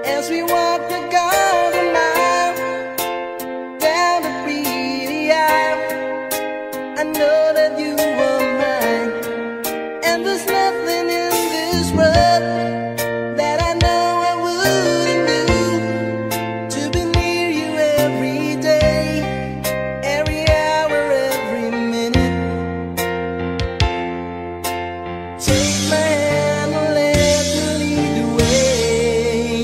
As we walk the golden mile down the pretty aisle, I know that you are mine, and there's nothing in this world that I know I wouldn't do to be near you every day, every hour, every minute. Take my hand and let me lead the way.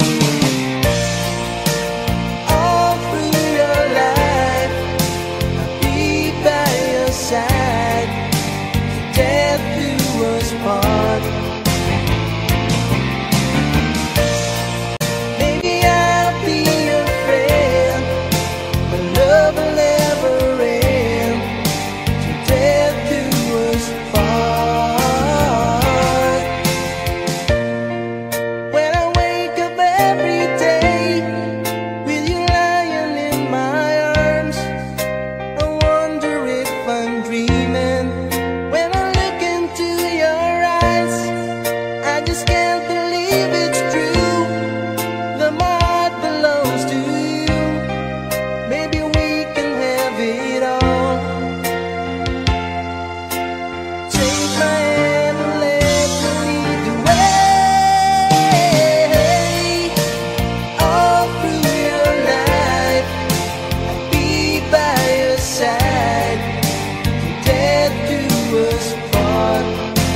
All through your life, I'll be by your side, till death do us part. Maybe I'll be your friend, but love will never end, till death do us part. When I wake up every day with you lying in my arms, I wonder if I'm dreaming. When I look into your eyes, I just can't believe it's true, that my heart belongs to you. Maybe we can have it all. Take my hand and let me lead the way. All through your life, I'll be by your side, till death do us part.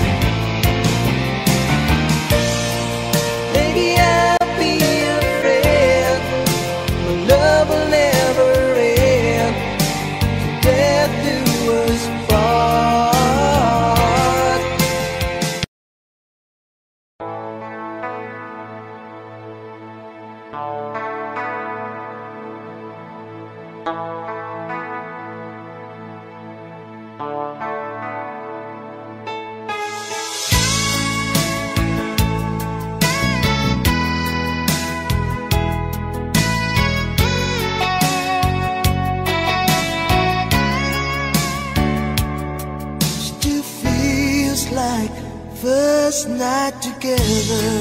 Maybe I'll be your friend, but love will never end, till death do us part. Still feels like first night together.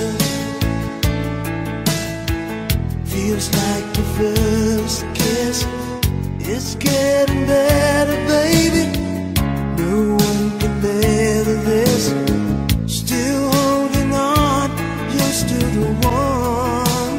Feels like the first kiss. It's getting better, baby. No one can better this. Still holding on, you're still the one.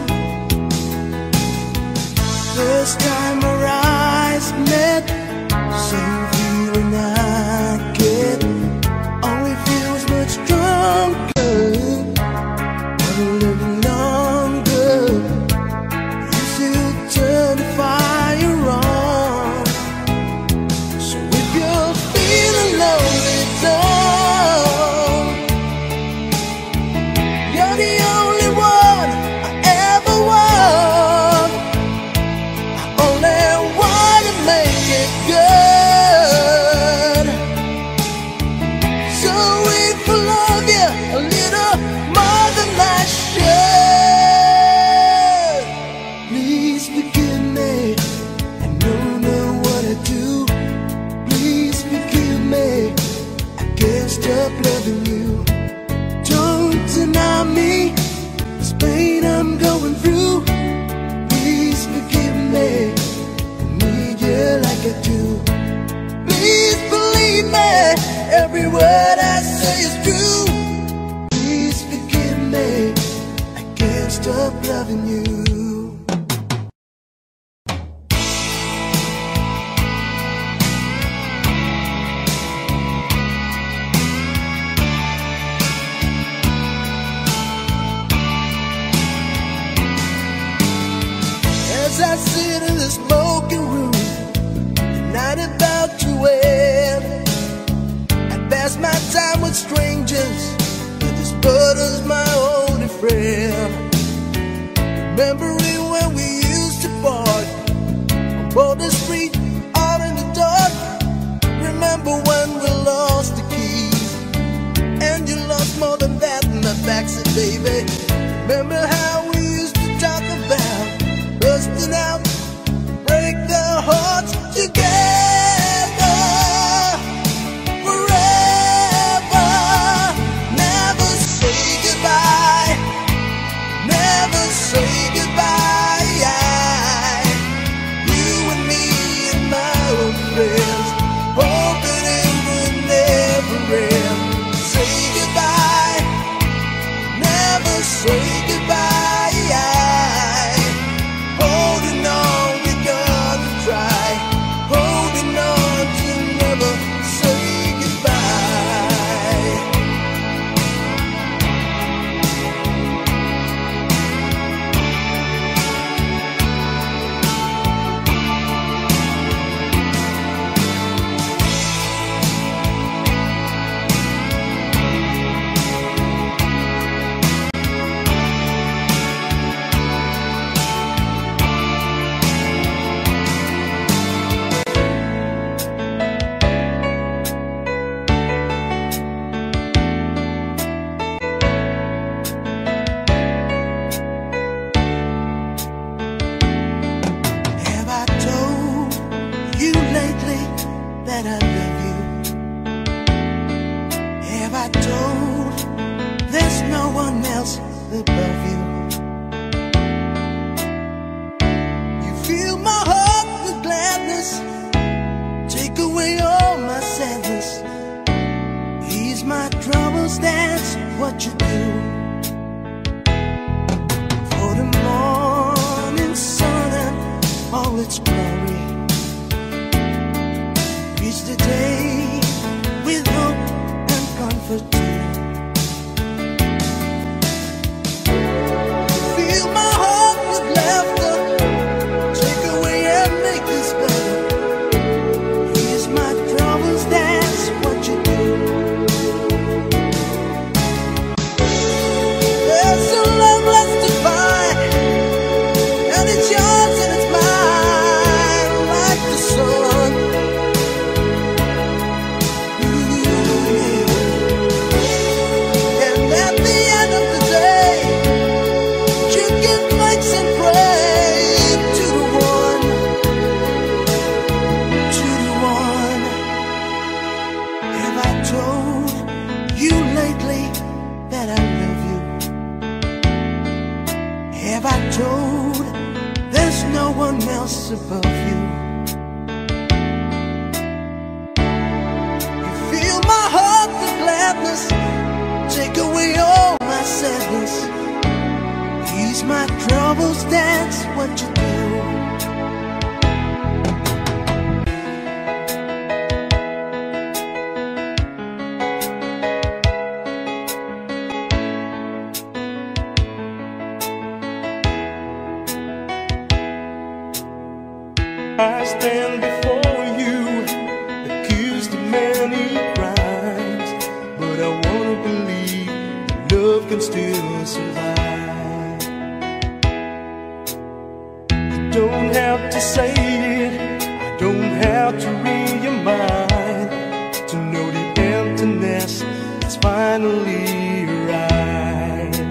First time our eyes met, same feeling I get, only feels much stronger, but a little longer. You still turn the fire on. So if you're feeling lonely, don't. You're the only one I ever want. I only want to make it good. So if I love you a little more than I should, please forgive me. I don't know what I do. Please forgive me. I can't stop loving you. Don't deny me this pain I'm going through. Please forgive me. I need you like I do. Please believe me. Every word I say is true. Please forgive me. I can't stop loving you. As I sit in the smoking room, the night about to end, I pass my time with strangers, but this butter's my only friend. Remembering when we used to park on Boulder Street, out in the dark. Remember when we lost the keys, and you lost more than that in the backseat, baby. Remember how we used to talk about busting out, break the hearts together forever. Never say goodbye, never say goodbye. that I love you? Have I told there's no one else above you? You fill my heart with gladness, take away all my sadness, ease my troubles, that's what you do. For the morning sun and all its glory, reach the day with hope and comfort too. Fill my heart with laughter, take away and make this better, ease my troubles, that's what you do. There's a love left to find, and it's yours and it's mine, like the sun. And at the end of the day, you give thanks and pray to the one, to the one. Have I told you lately that I love you? Have I told there's no one else above you? You fill my heart with gladness, take away all my sadness, ease my troubles, that's what you do. I stand before you, accused of many crimes, but I wanna believe love can still survive. You don't have to say it, I don't have to read your mind to know the emptiness is finally right.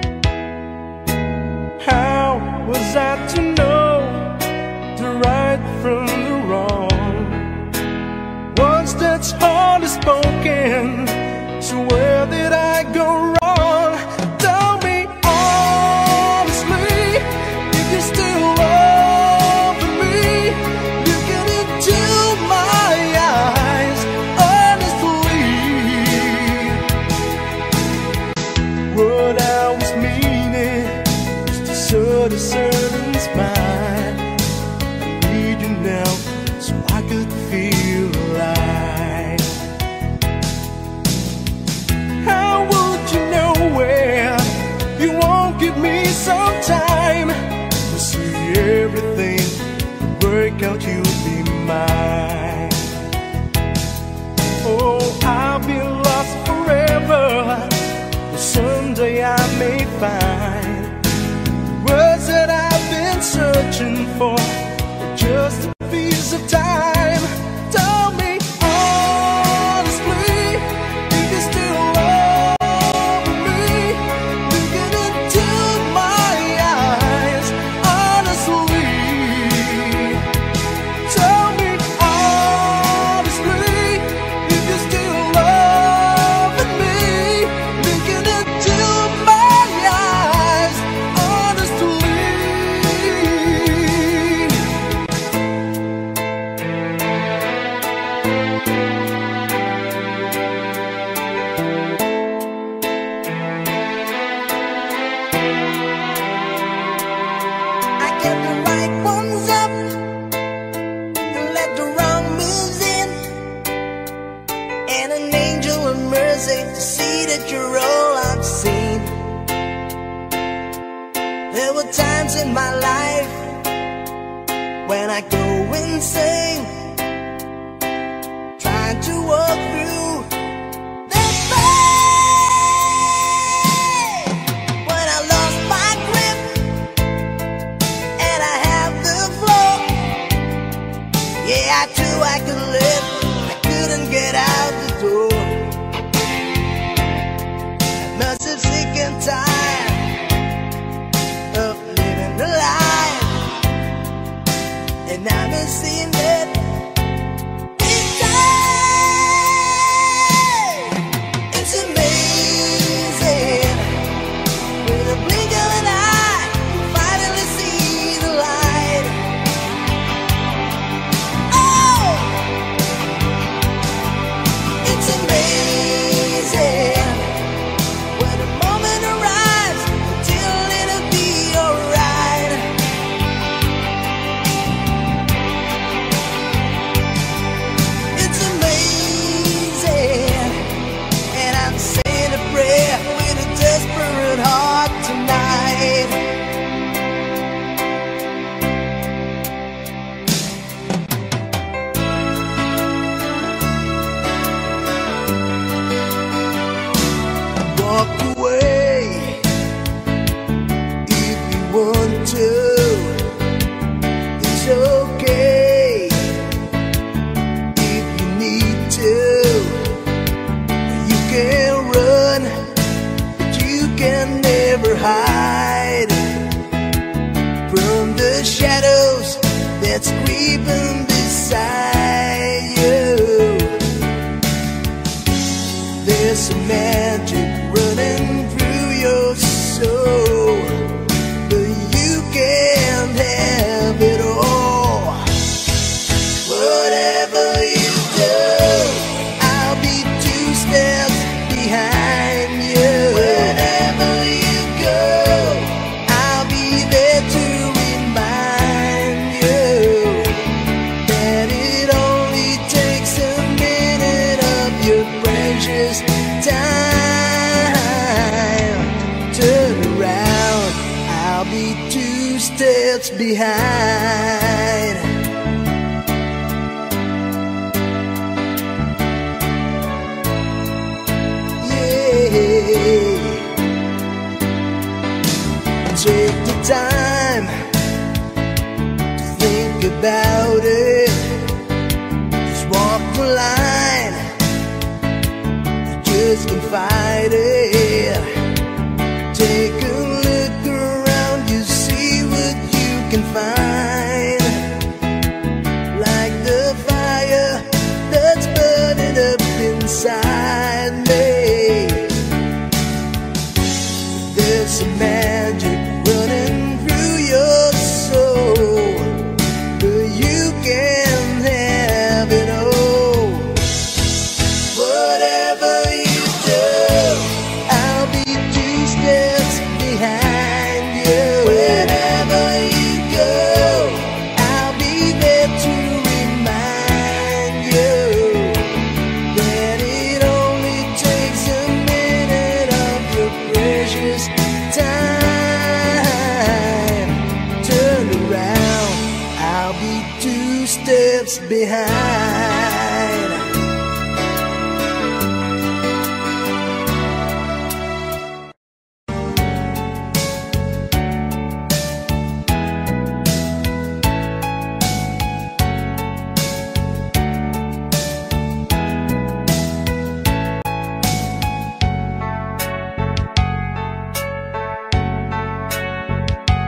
How was I to know the right from the wrong? Words that's hardly spoken, so where did I go wrong? Tell me honestly, if you still love me, looking into my eyes honestly. What I was meaning is to sort a certain smile. Need you now so I could feel alive. How would you know when you won't give me some time to see everything work out, you'll be mine? Oh, I'll be lost forever, but someday I may find words that I've been searching for, just a piece of time. Tell me honestly, if you still love me, looking into my eyes honestly. Tell me honestly, if you still love me, looking into my eyes honestly. I get the right ones up and let the wrong moves in, and an angel of mercy to see that you're all I've seen. There were times in my life when I go insane, trying to walk through that pain. When I lost my grip and I have the floor, yeah, I knew I could live, I couldn't get out the door. I must have sick and tired of living the life, and I've been seeing it this time. to. It's okay if you need to. You can run, but you can never hide from the shadows that's creeping beside you. There's some magic running through your soul, but you can't have it all. Whatever you do, I'll be 2 steps behind you. Wherever you go, I'll be there to remind you that it only takes a minute of your precious time. Turn around, I'll be 2 steps behind. Yeah. Take the time to think about it. Just walk the line, you just can't fight it. Take a look around, you see what you can find. Like the fire that's burning up inside me. There's some magic running through your soul, but you can't have it all. Whatever you do, I'll be 2 steps behind you. Wherever you go, I'll be there to remind you that it only takes a minute of your precious time. Turn around, I'll be 2 steps behind.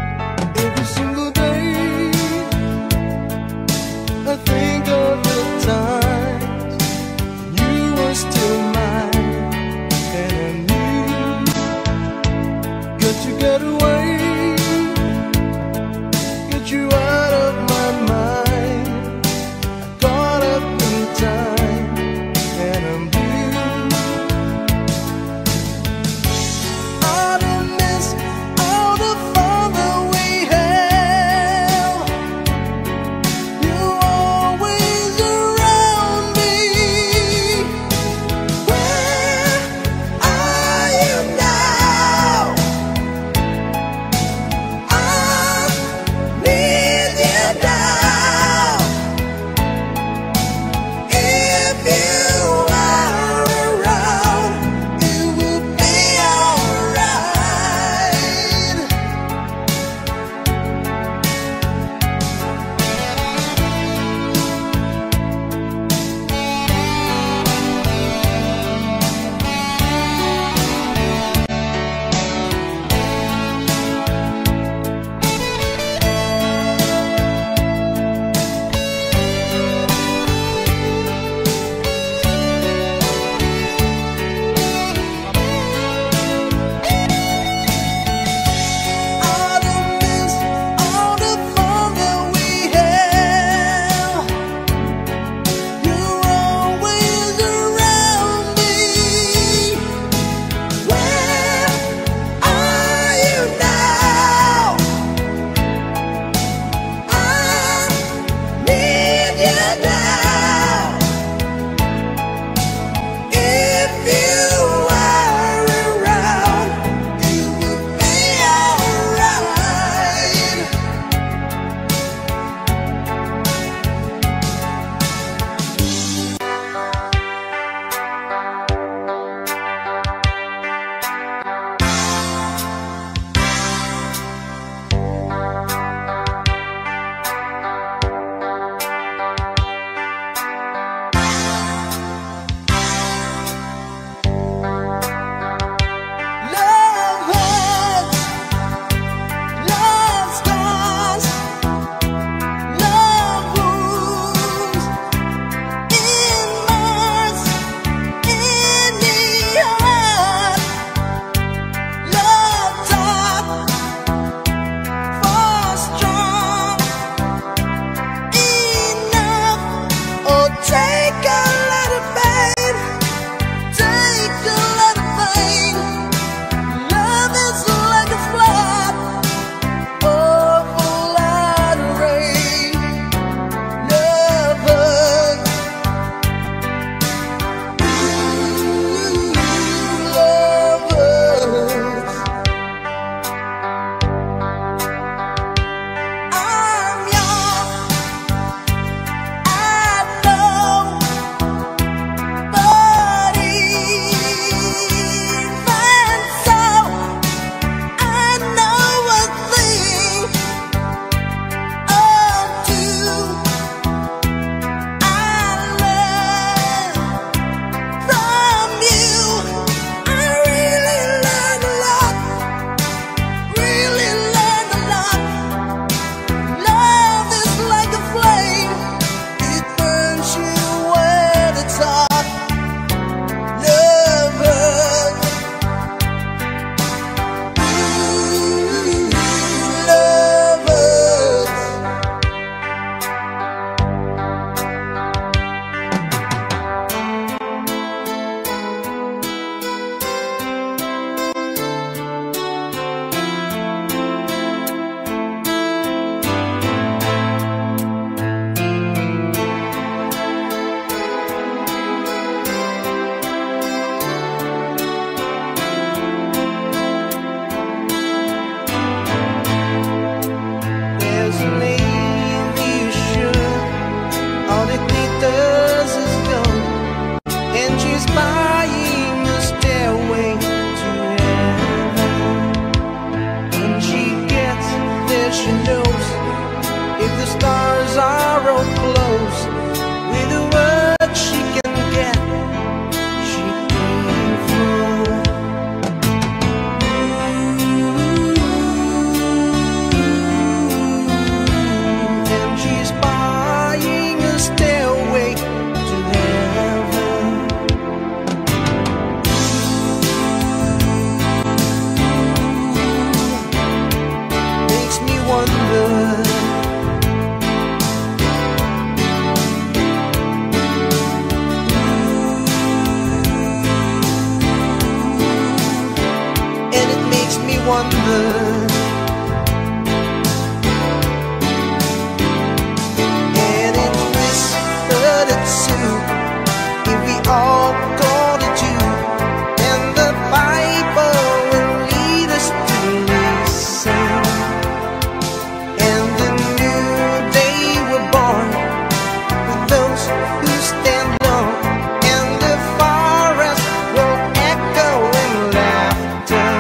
Every single day I think of the time knows if the stars are all close. With the word she can get, she can flow. And she's buying a stairway to heaven. Makes me wonder. Wonder. And it's whispered too, if we all go to Jew, and the Bible will lead us to listen. And the new day we're born with those who stand long, and the forest will echo in laughter.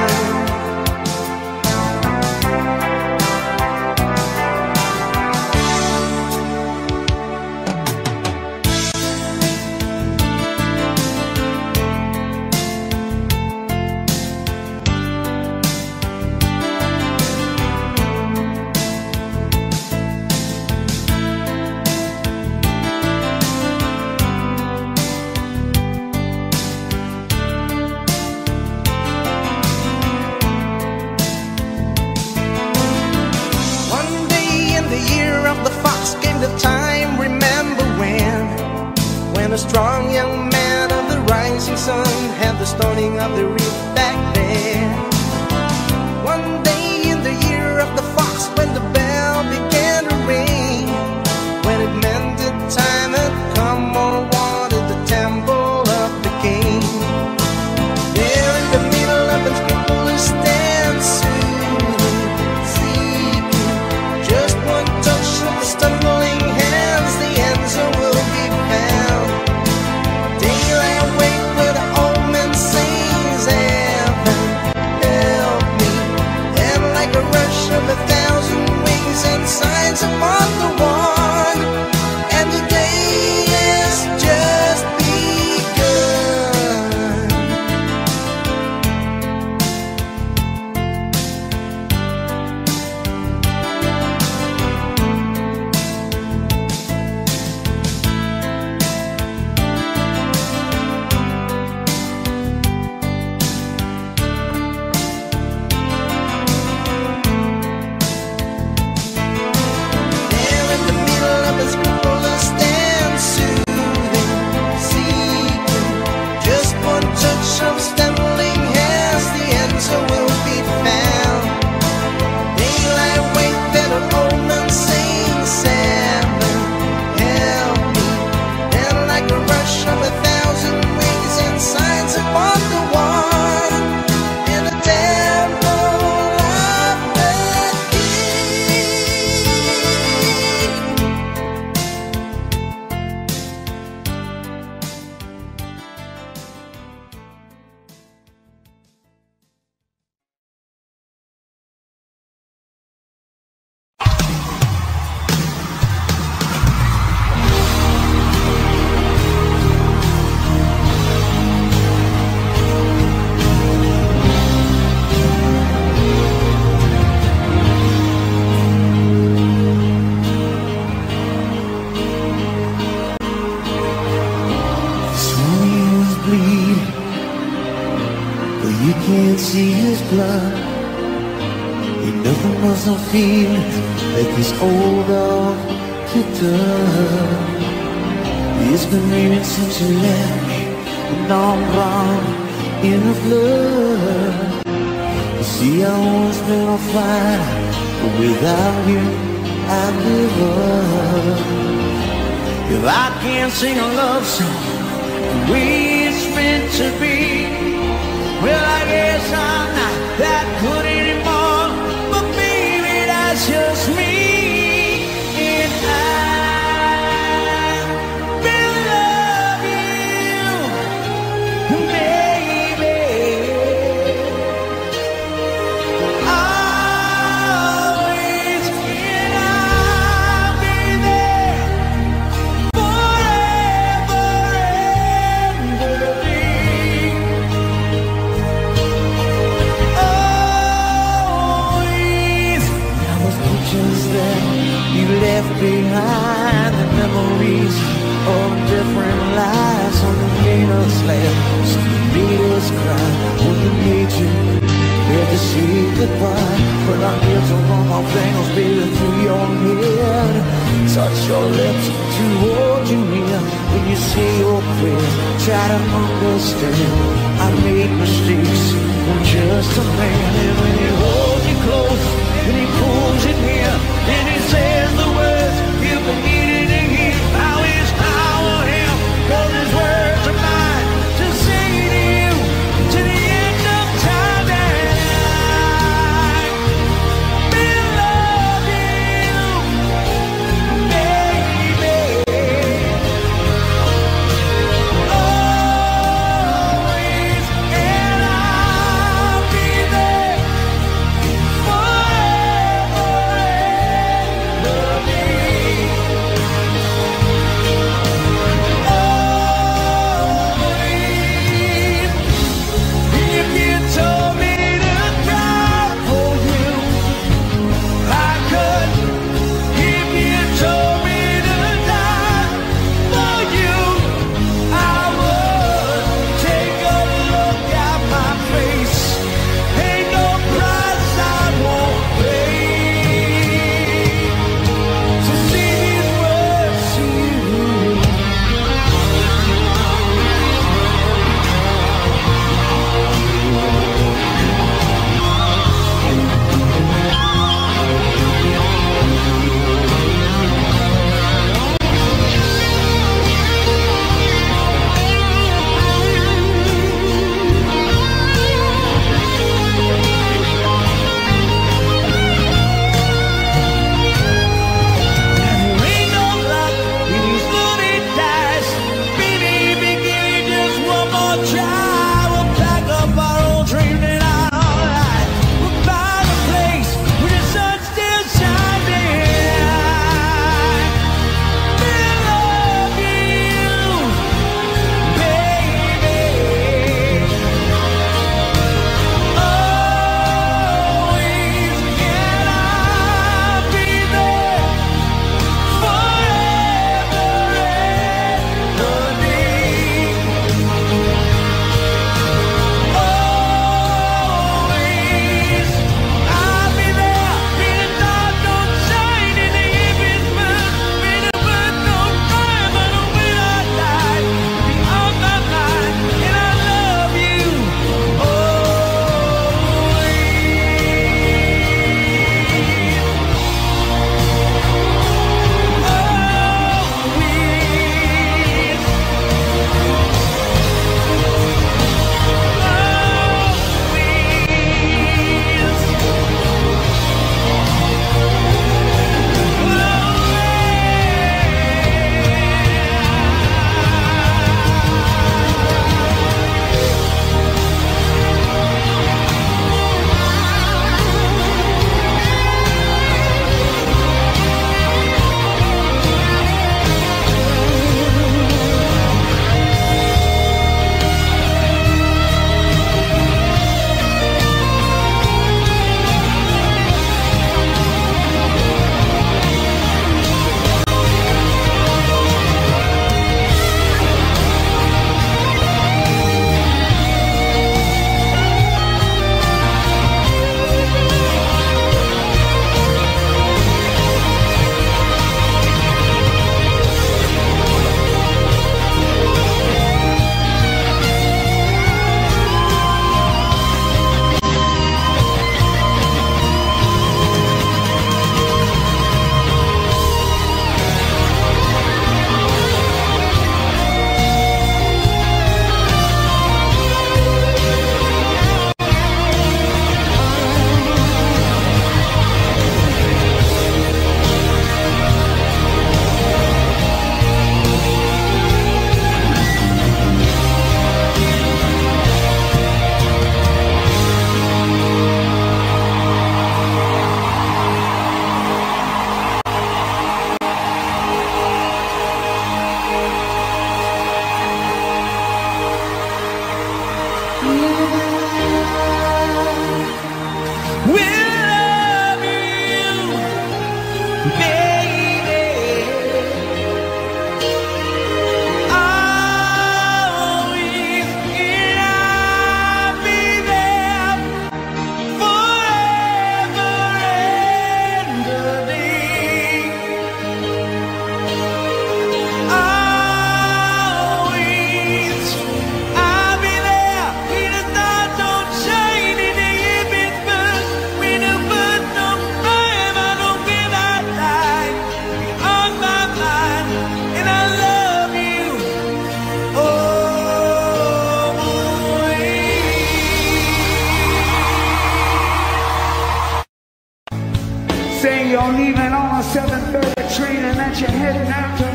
A strong young man of the rising sun had the stoning of the reef back there. One day in the year of the fox, when the bell began to ring, when it meant that time had come, all wanted the temple of the king. There in the middle of unscrupulous stand, soothing, seeking just one touch of the stumbling hands, the answer will be found. Of a thousand wings and signs upon the one, and the day has just see his blood. Ain't nothing else I'm feeling like this old dog to done. It's been raining since you left me, and now I'm drowned in the flood. You see, I once been on fire, but without you, I'd give up. If I can't sing a love song the way it's meant to be, well, I guess I'm not that good anymore. But baby, that's just me, and I will love you, baby. Always You left behind the memories of different lives on the made us laugh, made us cry. When you made you had to say goodbye, but I hear to run my fingers, baby, through your head. Touch your lips to hold you near. When you say your prayers, try to understand. I made mistakes, I'm just a man. And when he holds you close, and he pulls you near, and he says the words you've been needing to hear. How his power him, 'cause his words are mine to say to you, to the end of time. And I will love you, baby, always, and I'll be there forever and love you. If you told me to die for you, I could. If you told me to die for you, I would. Take a look at my face, ain't no price I won't pay to see these words to you. Ain't no luck in these loony dice. Baby, give me just one more try. We'll pack up our old dreams and our life. We'll find a place where the sun's still shining. We'll love you, baby, always, and I'll be there forever and a day. Always, I'll be there. May the dark don't shine in the evening moon. May the bird don't cry, but when I die, be on my mind, and I love you We'll love you, baby. on a 7:30 train and that you're heading out to.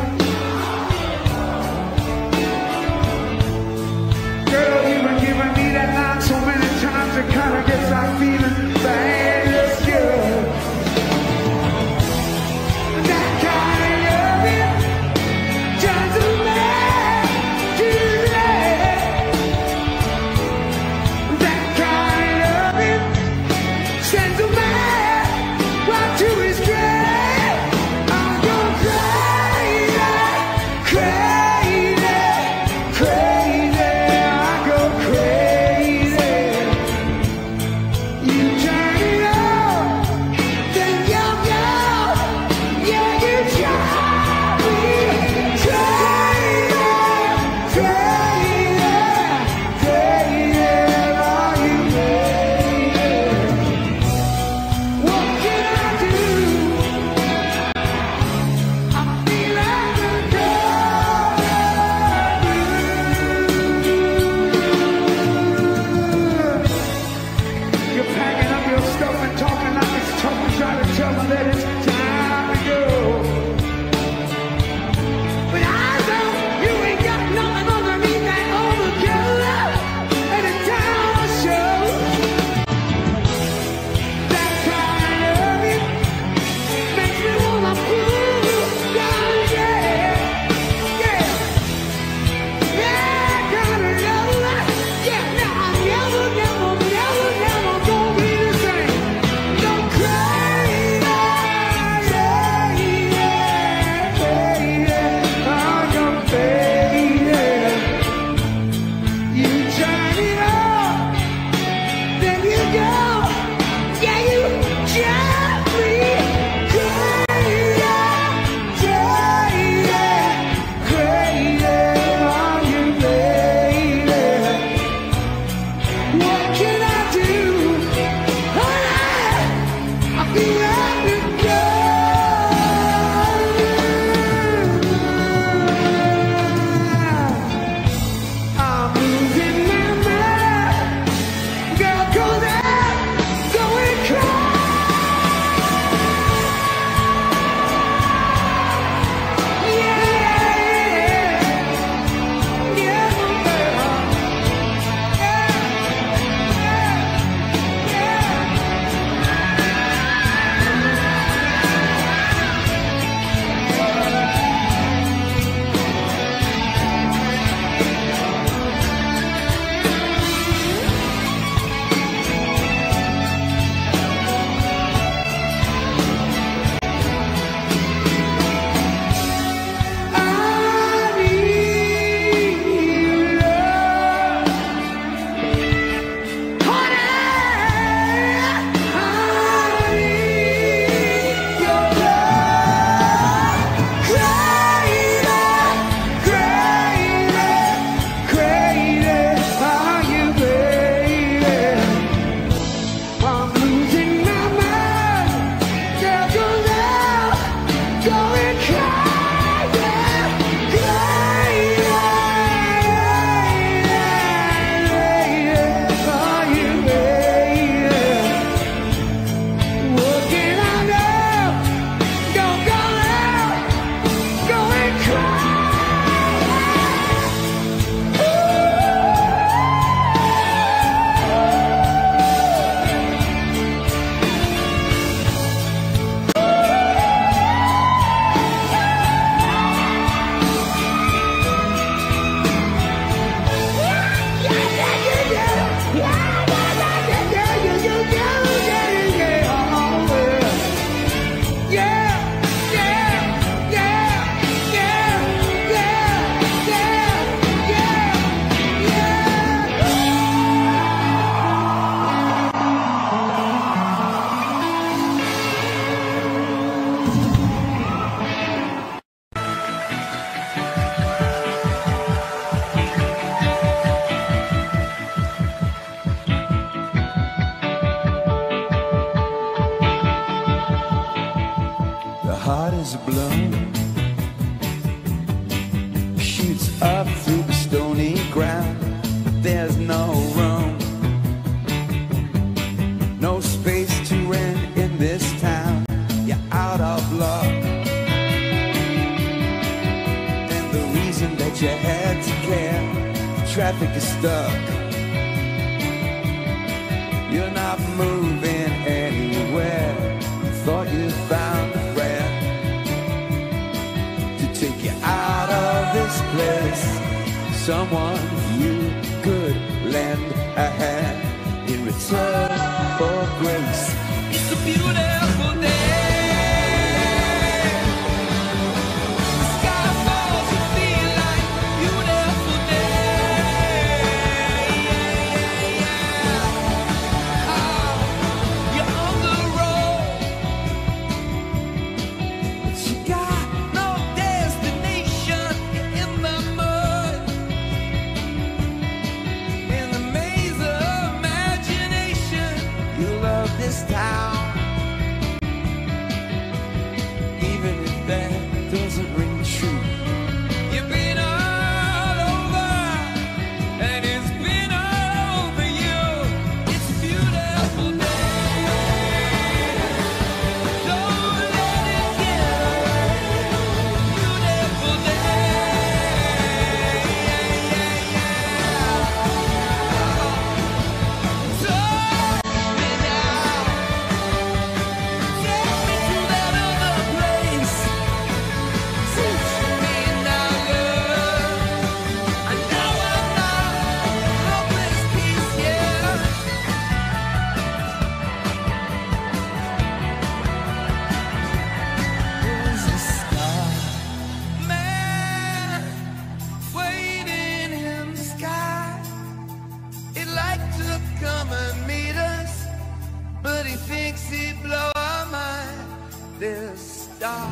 Girl, you've been giving me that line so many times it kind of gets like feeling bad. It's good. That kind of loving turns a man to lead. That kind of loving sends a man right to his grave. I'm going crazy, crazy, crazy. I go crazy. You turn it on, then you go. Yeah, you drive me crazy, crazy, crazy. Are you crazy? What can I do? I feel like a girl. You're packing up your stuff and talking like it's tough and trying to tell me that it's time to go. But I know you ain't got nothing underneath that overcoat, and it's time to show. That kind of loving makes me wanna prove down, yeah, yeah. That kind of love, yeah. Now I'm never, never, never, never gonna be the same. Go crazy, I go crazy. You turn it on, then you go. Yeah, you drive me crazy, crazy, crazy. Are you crazy? What can I do? I feel like a girl. I'm losing my mind. Girl goes out, going crazy. Yeah, yeah, I need love, honey. I need your love. Crazy, crazy, crazy. Are you crazy? I'm losing my mind. Girl goes out, going crazy, crazy. Are you crazy? What can I do? Don't go out, going crazy. The heart is a balloon, shoots up through the stony ground, but there's no room, no space to rent in this town. You're out of luck. clock, and the reason that you had to care, the traffic is stuck. You're not moving anywhere. Thought you found a friend to take you out of this place, someone you could lend a hand in return for grace. It's a beautiful day. The sky falls, you feel like a beautiful day. Oh, you're on the road, but you got no destination. You're in the mud, in the maze of imagination. You love this town, even if that doesn't ring true. You've been all over, and it's been all over you. It's a beautiful day. Don't let it get away. Beautiful day. Touch me now. Take me to that other place. Teach me now, love. I know I'm not hopeless peace, yeah. There's a star, man, waiting in the sky. He'd like to come and meet us, but he thinks he'd blow our mind. There's a star,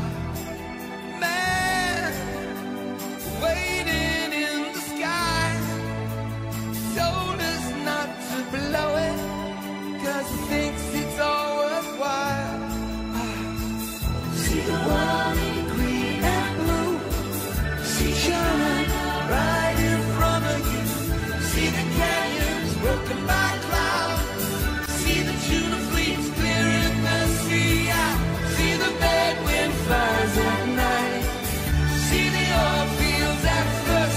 man, waiting in the sky. Told us not to blow it, 'cause he thinks it's all worthwhile. See the world in green and blue. See shining right in front of you. See the canyons broken by clouds. See the tuna fleets clearing the sea out. See the bed wind flies at night. See the oil fields at first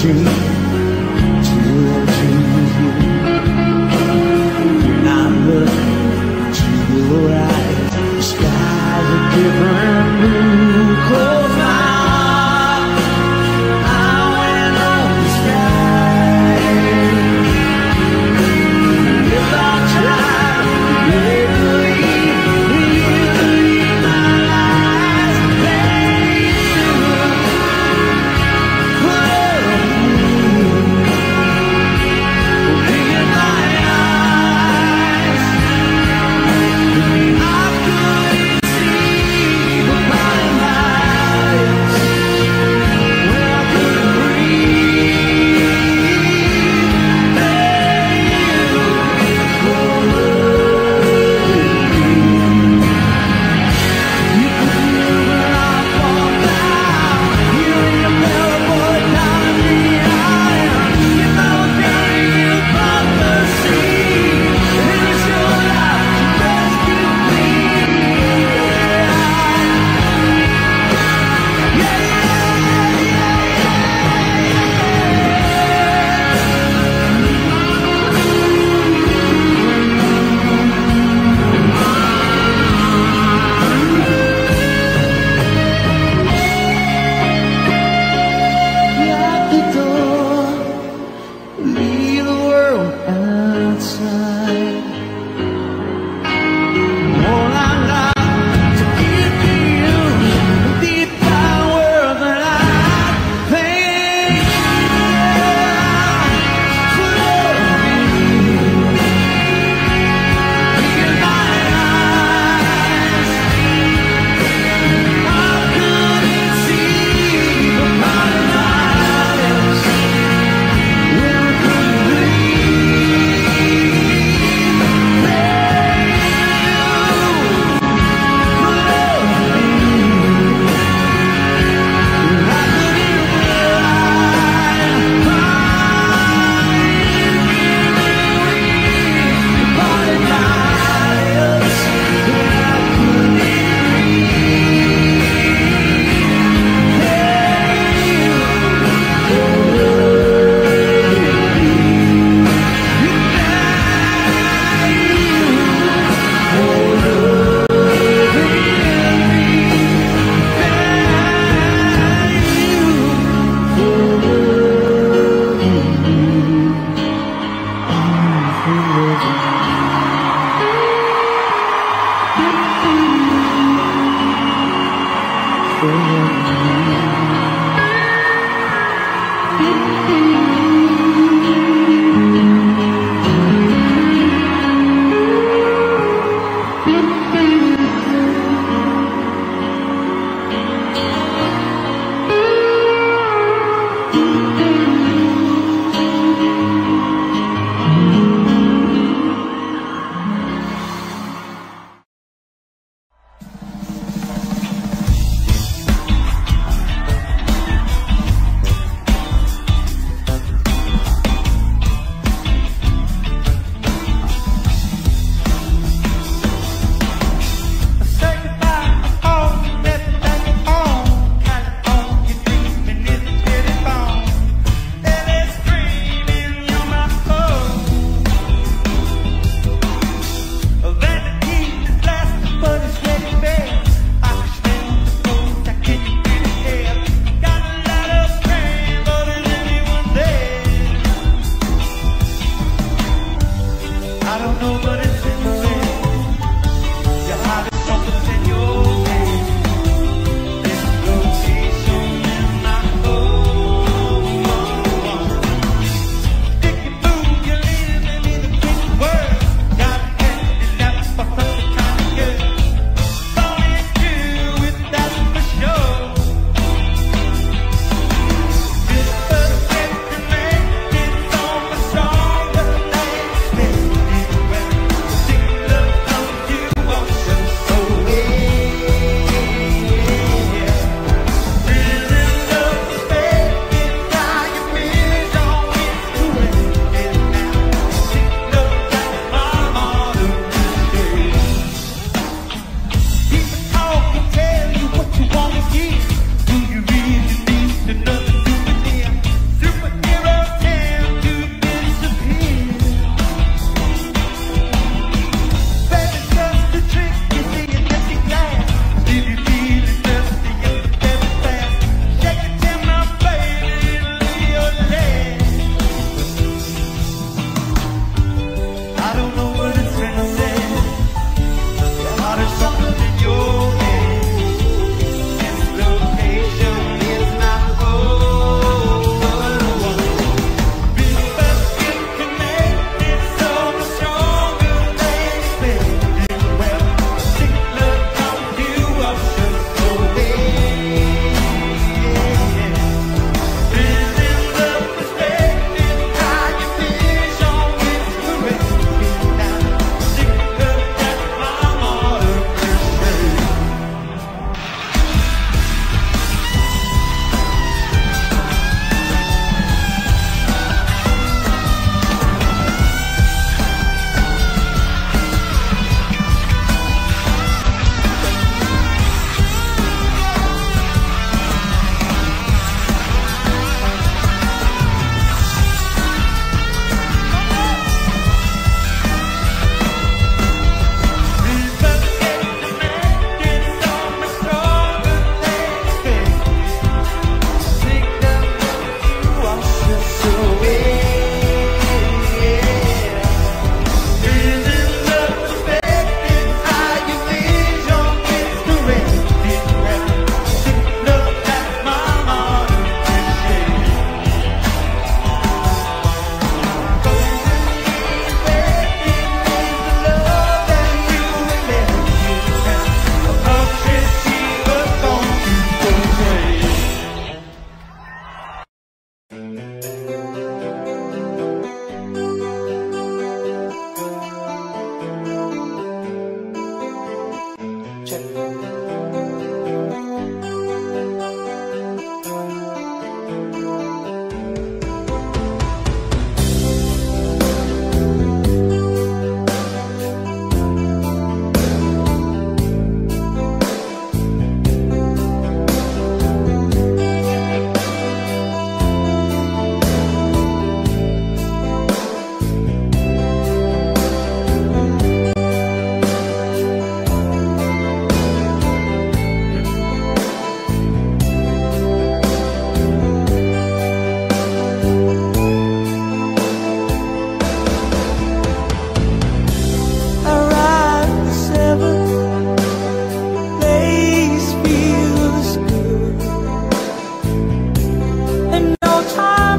searching towards you. When I look to your eyes, the sky's a different blue. Close my eyes, I went on the sky. If I try to make believe in my life, put on me.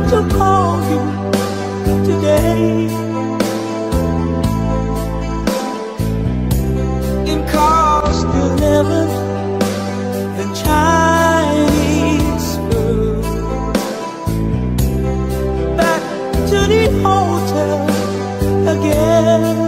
to call you today. In cars delivered the Chinese food back to the hotel again.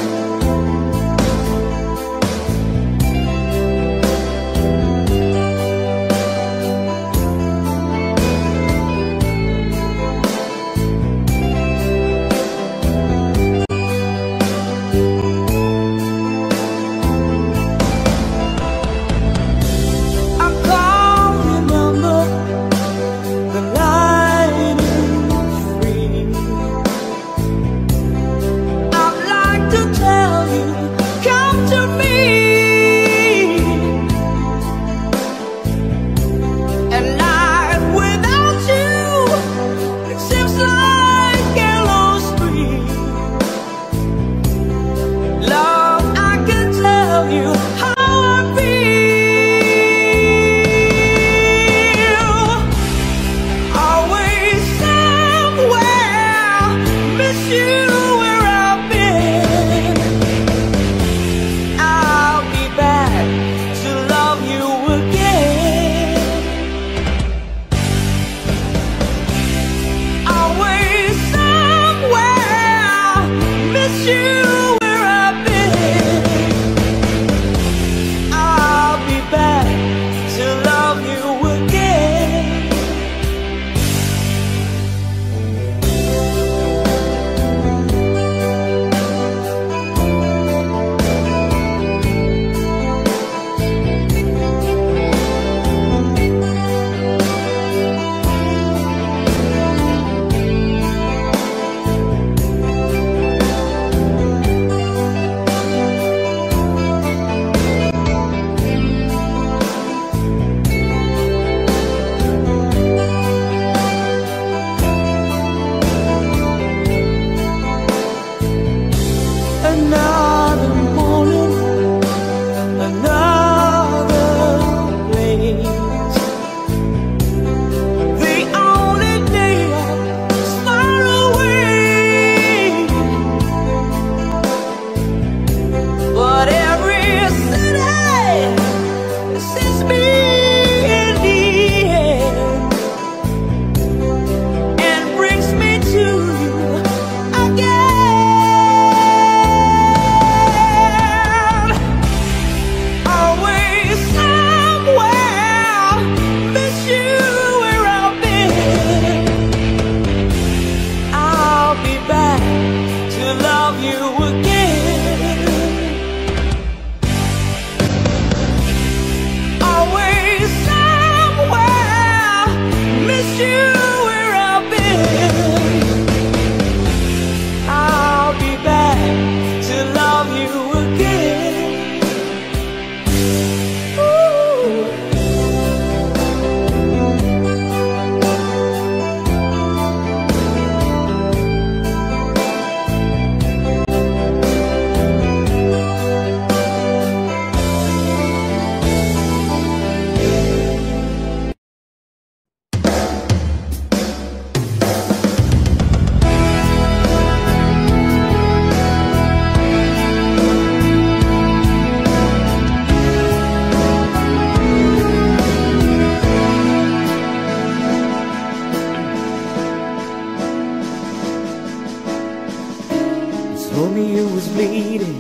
Romeo was bleeding,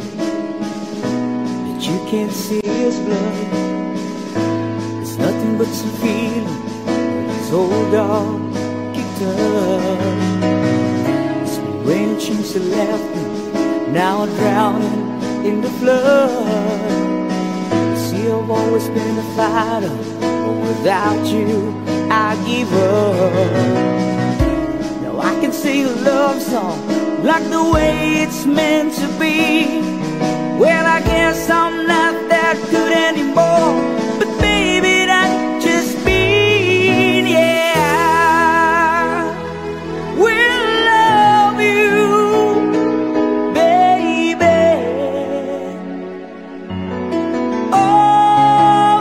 but you can't see his blood. It's nothing but some feeling when his old dog kicked up. It's been raining cheeks that left me, now I'm drowning in the flood. You see, I've always been a fighter, but without you, I give up. I can sing a love song like the way it's meant to be. Well, I guess I'm not that good anymore, but baby, that just mean, yeah, we'll love you, baby,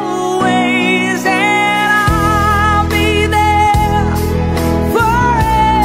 always, and I'll be there forever.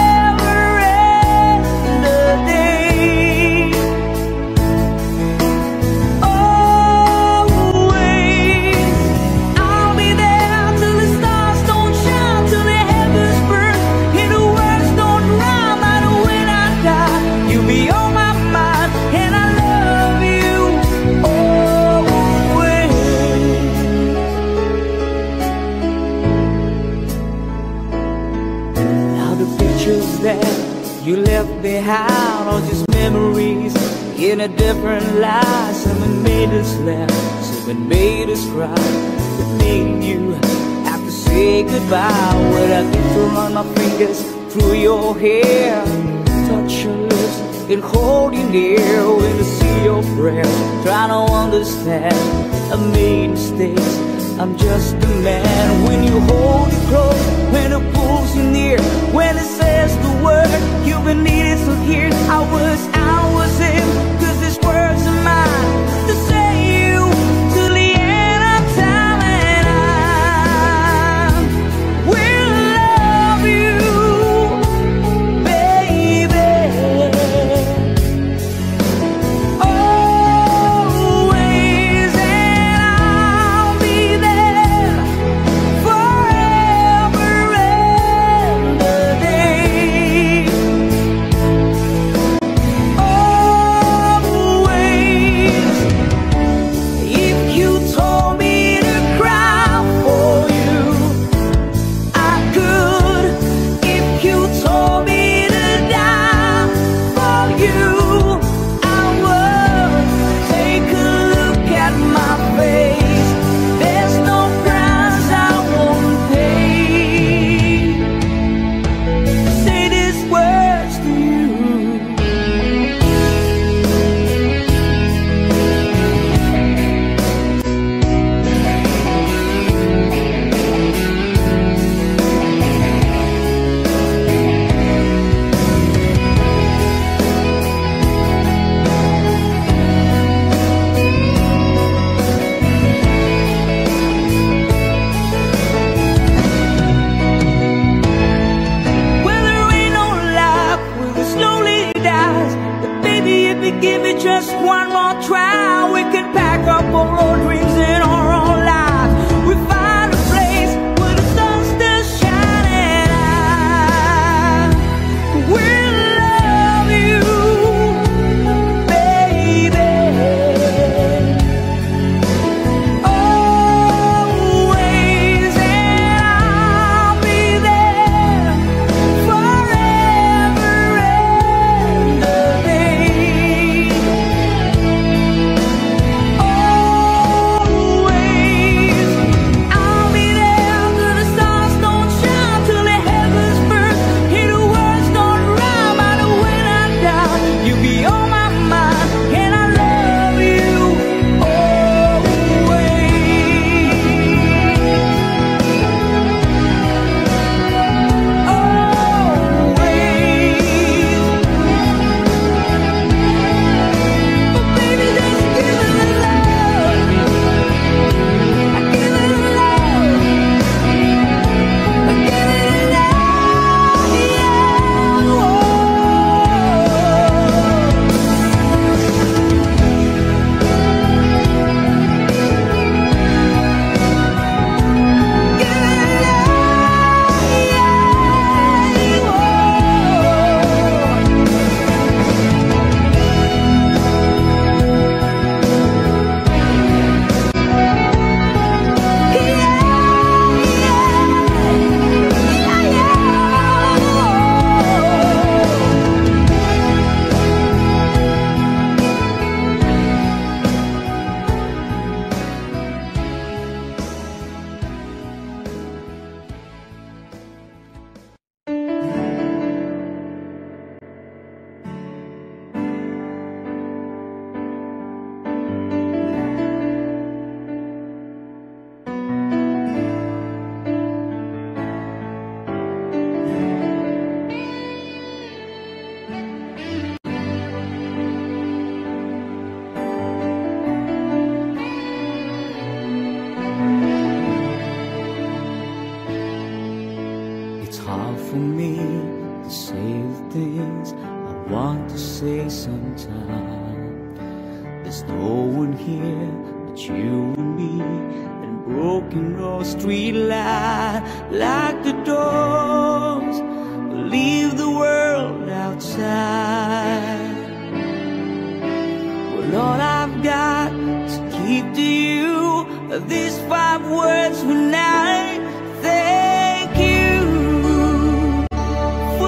the pictures that you left behind are just memories in a different light. Someone made us laugh, someone made us cry, it made you have to say goodbye. What I did to run my fingers through your hair, touch your lips and hold you near. When I see your prayers, trying to understand, I made mistakes, I'm just a man. When you hold it close, when it pulls you near, when it says the word you've been needing for years, I was him, 'cause these words are mine to say you till the end of time. And I will love you, baby, always, and I'll be there forever and a day. Always. If you told me to cry for you, I could. If you told me to die for you, I would. Take a look at my face, there's no price I won't pay. Say these words to you. Well, there ain't no life where it slowly dies, but baby, if you give me just one more try, we can pack up all our dreams and our own lives. We find a place where the sun still shining. I will love you, baby, always, and I'll be there forever and a day. Always, I'll be there till the stars don't shine, till the heavens burn, till the words don't rhyme. I know when I die, you'll be on my mind, and I love you always. But baby, just give it the love. I give it the love. I give it the love, yeah. Whoa. It's hard for me to say the things I want to say sometimes. There's no one here but you and me, and broken road street light like the doors leave the world outside. Well, all I've got to keep to you are these 5 words when I thank you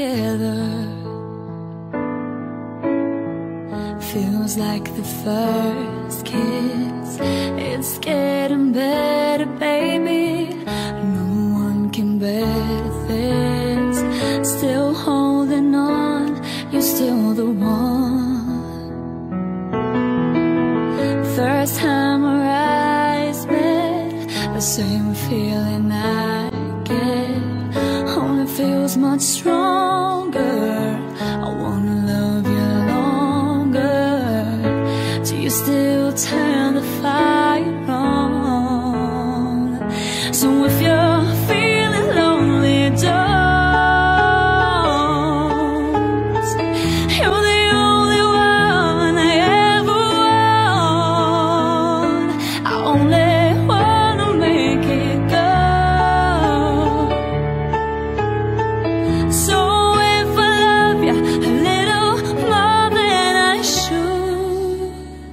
together. Feels like the first kiss. It's getting better, baby. No one can better this. Still holding on, you're still the one. First time our eyes met, the same feeling I get only feels much stronger. I wanna love you longer. Do you still turn the fire on? So if you're feeling lonely, don't. You're the only one I ever want. I only wanna make it good. So if I love you a little more than I should,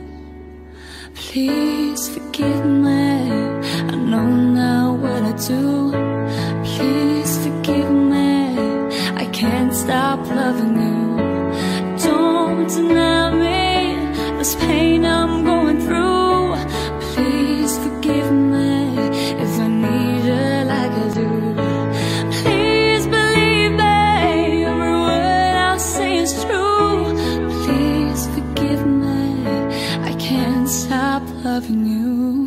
please forgive me. I know now what I do. Please forgive me. I can't stop loving you. Don't deny me this pain I'm going through. Please forgive me if I need you like I do. Please believe me, every word I say is true. Please forgive me. I can't stop loving you.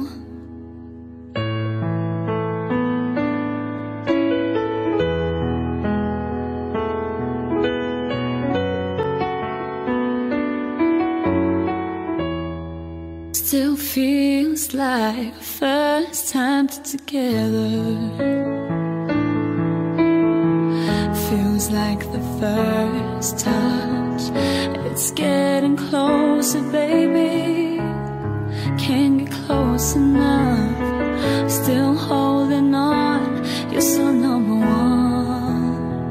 Still feels like the first time together. Feels like the first touch. It's getting closer, baby. Can't get close enough. Still holding on, you're so number one.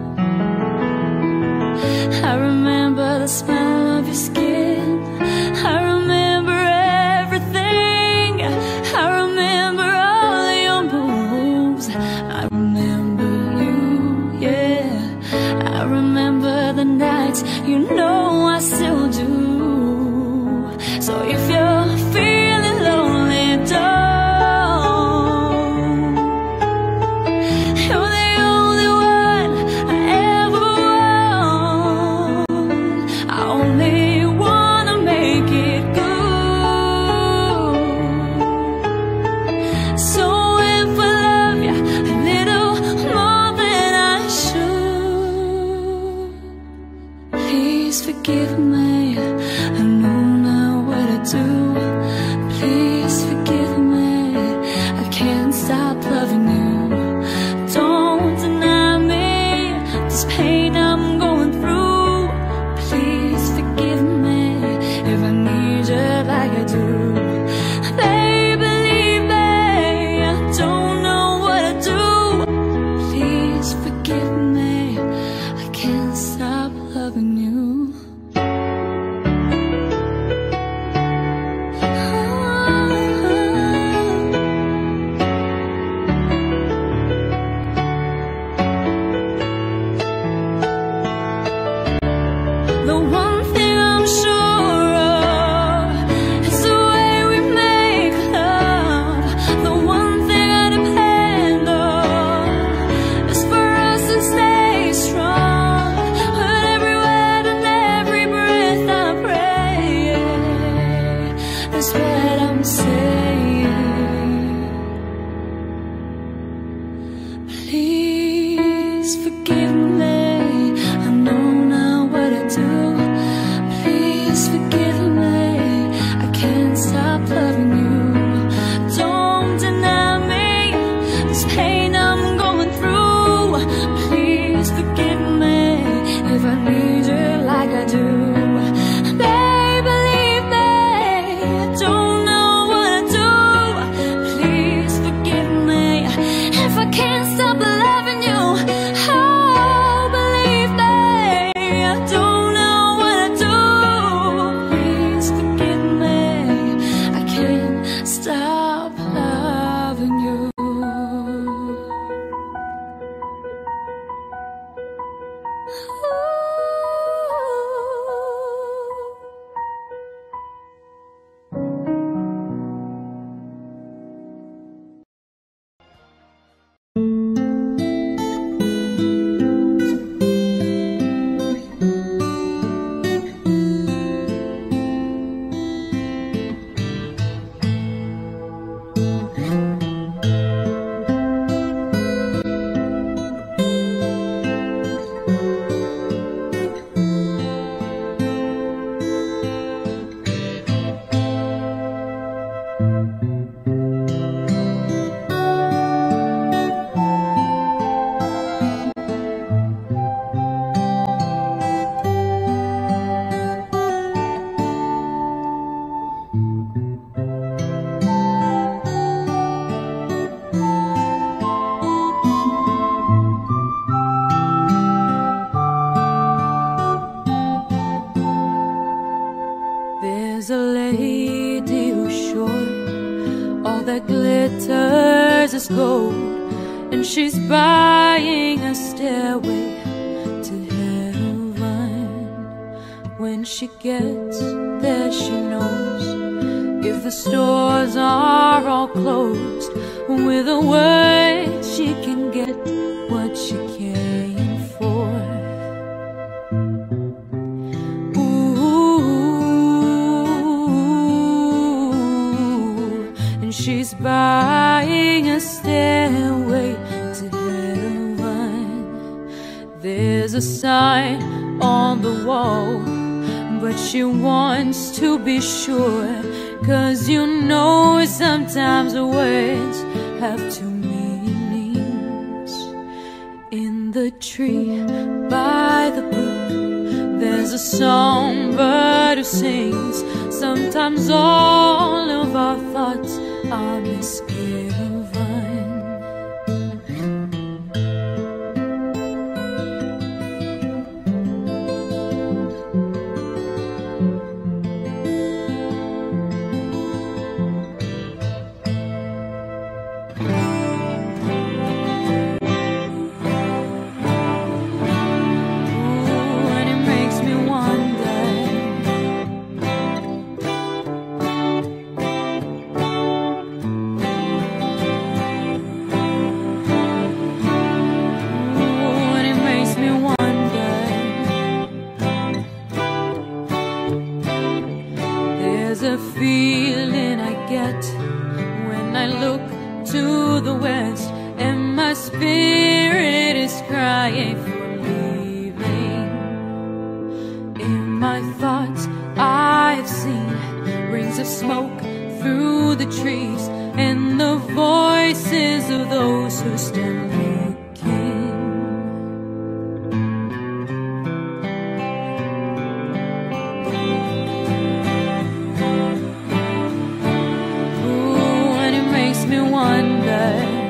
I remember the smell of your skin. I remember everything. I remember all your moves. I remember you, yeah. I remember the nights, you know I still do. So if you're feeling lonely, don't. You're the only one I ever want. I only wanna make it good. So if I love you a little more than I should, please forgive me. I know now what I do. Please forgive me. I can't stop loving you. Don't deny me this pain I'm going through. Please forgive me if I need you like I do. Baby, believe me, I don't know what I do. Please forgive me. I can't stop loving you. The one thing I'm sure of is the way we make love. The one thing I depend on is for us to stay strong. With every word and every breath I pray, that's what I'm saying. Please forgive me. I know now what I do. Please forgive me. I can't stop loving you. Don't deny me this pain I'm going through. Please forgive me if I need you like I do. Baby, believe me, I don't know what I do. Please forgive me if I can't stop loving you. Oh, believe me, I don't know what I do. radio shore. All that glitters is gold, and she's buying a stairway to heaven. When she gets there, she knows if the stores are all closed, with a word she can get what she came for. She's buying a stairway to heaven. There's a sign on the wall, but she wants to be sure, 'cause you know sometimes the words have two meanings. In the tree by the brook, there's a songbird who sings. Sometimes all of our thoughts are misgiven. And it makes me wonder, a feeling I get when I look to the west, and my spirit is crying for leaving. In my thoughts I've seen rings of smoke through the trees, and the voices of those who stand looking. Me wonder,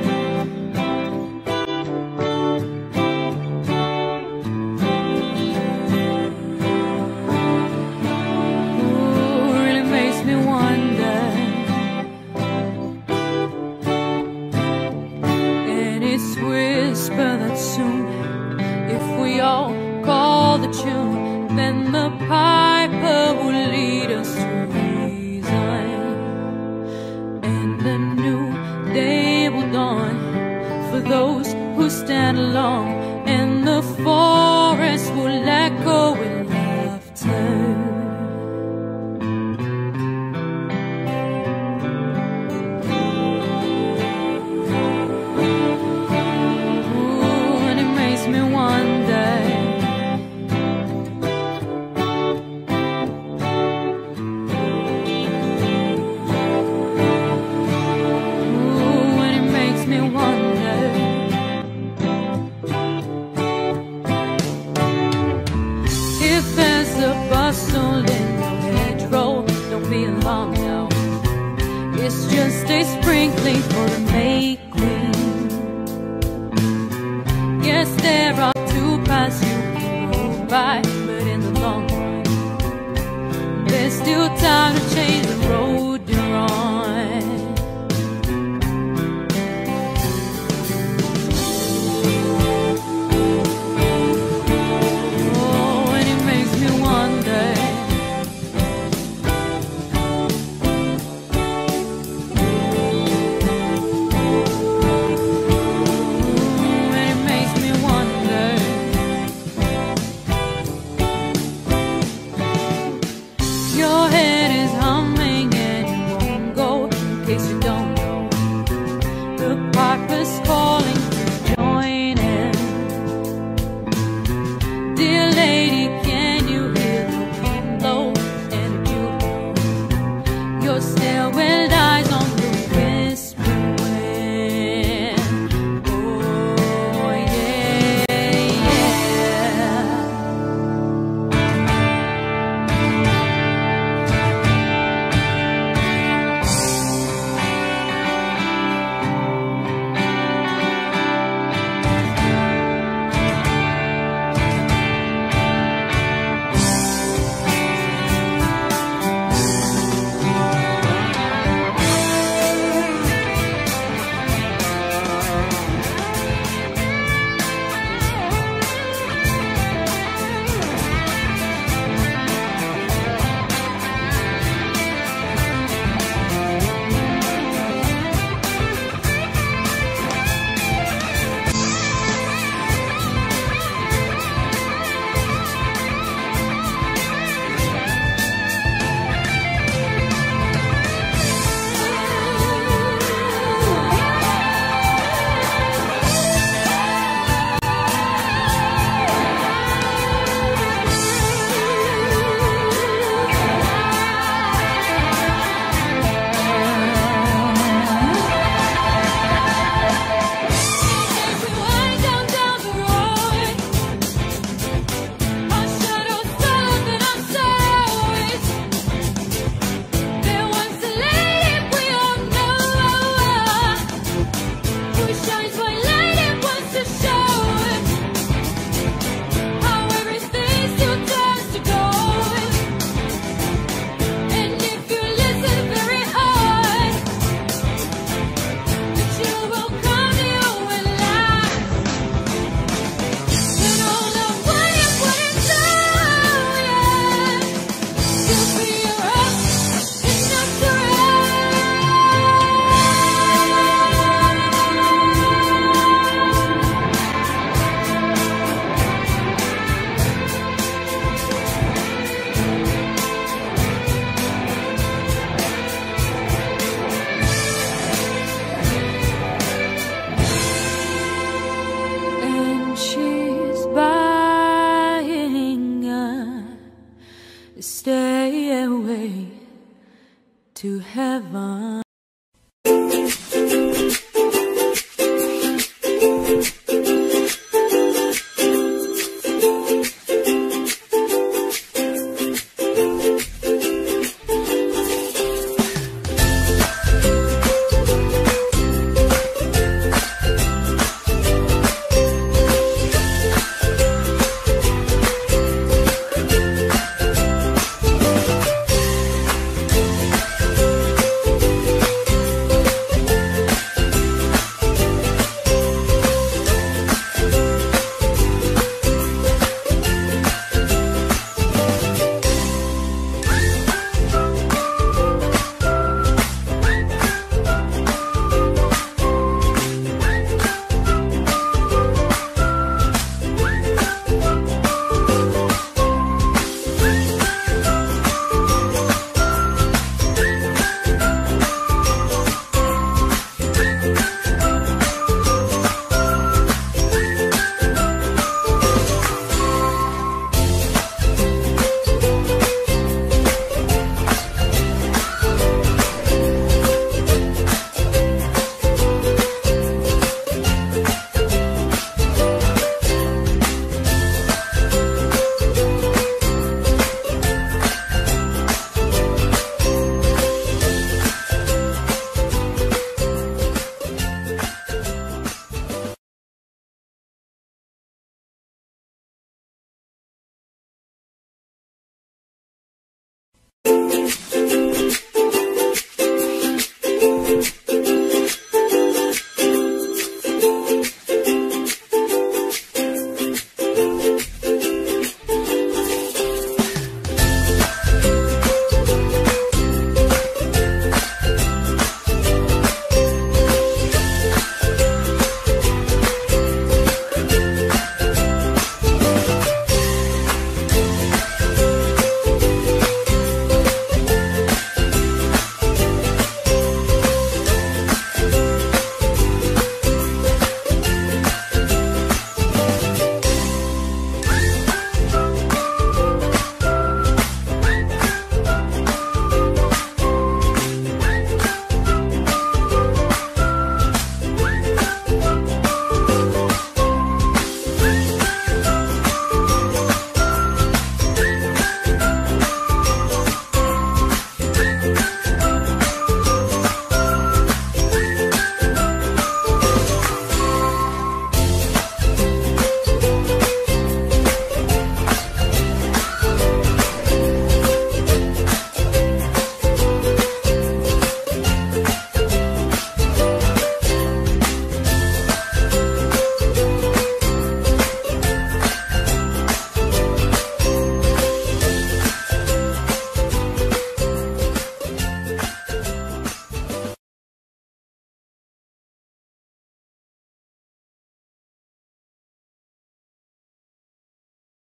really makes me wonder. And it's whispered that soon, if we all call the tune, then the piper will lead us to reason, and the new day will dawn for those who stand alone, and the forest will echo with laughter. Ooh, and it makes me wonder. If there's a bustle in the hedgerow, don't be alarmed now. It's just a sprinkling for the May Queen. Yes, there are two paths you can go by, but in the long run, there's still time to change the road you're on. Stairway to heaven.